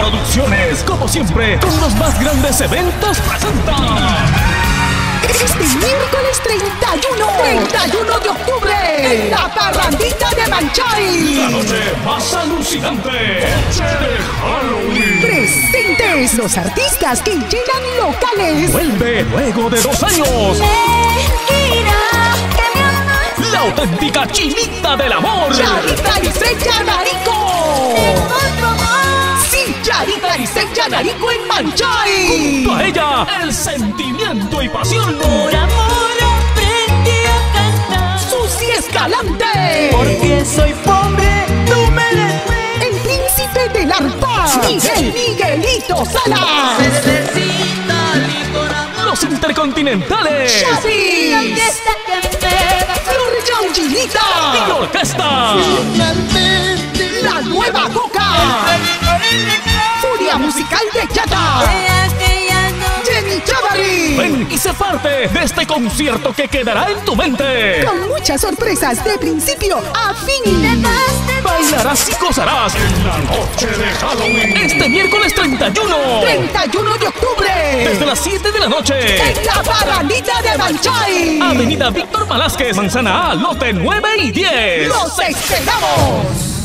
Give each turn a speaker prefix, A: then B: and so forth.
A: Producciones, como siempre, con los más grandes eventos, presenta
B: este miércoles 31 de octubre, en la Parrandita de Manchay,
A: la noche más alucinante, noche de Halloween.
B: Presentes los artistas que llenan locales.
A: Vuelve luego de 2 años la auténtica Chinita del Amor,
B: Yarita Licencia Narico. Sí, Yarita Licencia Narico en Manchay.
A: junto a ella, el sentimiento y pasión.
C: Por amor aprendí a cantar.
B: Susi Escalante.
C: Porque soy pobre, tú mereces.
B: El príncipe del arpa, Miguelito Salas.
C: Necesita mi corazón.
A: Los Intercontinentales
B: Chavis.
C: La fiesta que pega.
B: Flor Yaujinita.
A: y orquesta.
B: La Nueva Coca. Furia Musical de Yata.
C: Aquella noche.
B: Jenny Chavarri.
A: Ven y sé parte de este concierto que quedará en tu mente.
B: Con muchas sorpresas de principio a fin.
A: Bailarás y gozarás en la noche de Halloween. Este miércoles 31.
B: 31 de octubre.
A: Desde las 7 de la noche.
B: En la Parrandita de Manchay.
A: Avenida Víctor Velázquez, Manzana A, lote 9 y 10.
B: ¡Los esperamos!